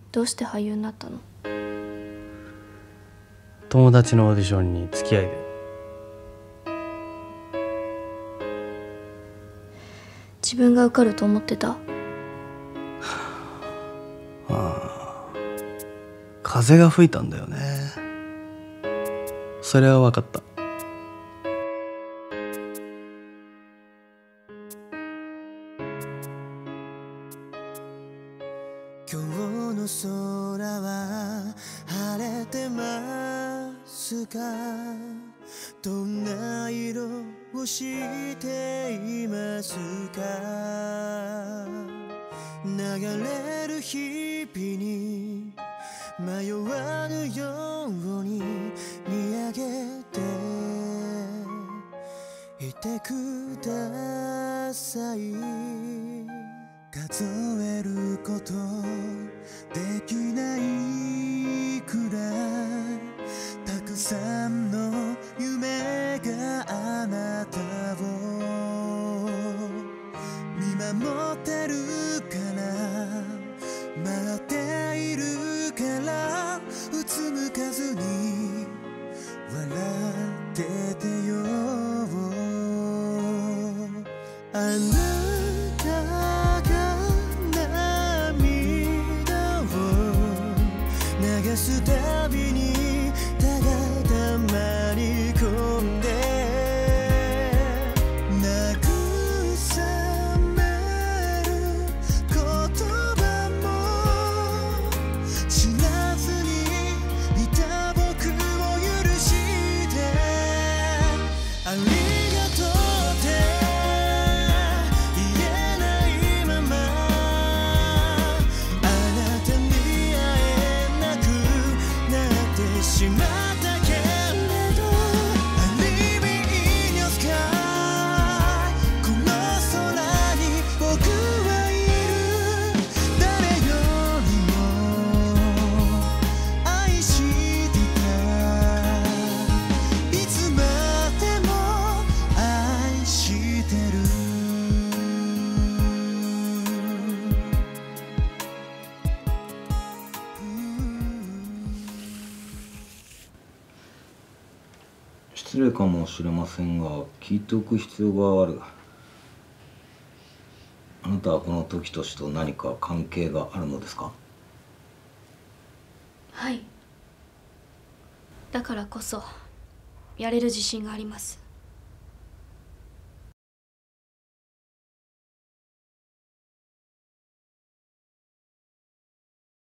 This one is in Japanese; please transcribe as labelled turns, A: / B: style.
A: どうして俳優になったの？
B: 友達のオーディションに付き合いで。
A: 自分が受かると思ってた？
B: ああ、風が吹いたんだよね。それは分かった。
C: 今日の空は晴れてますか？どんな色をしていますか？流れる日々に迷わぬように見上げていてください。数えることできないくらいたくさんの夢があなたを見守ってるから待っているからうつむかずに笑っててよ。あなたが涙を流すたびにただ黙り込んで慰める言葉も知らずにいた僕を許してありがとうって言えないままあなたに会えなくなってしまったけれど I live in your sky この空に僕はいる誰よりも愛してたいつまでも愛してる
D: 失礼かもしれませんが聞いておく必要がある。あなたはこの時としと何か関係があるのですか？
A: はい。だからこそやれる自信があります。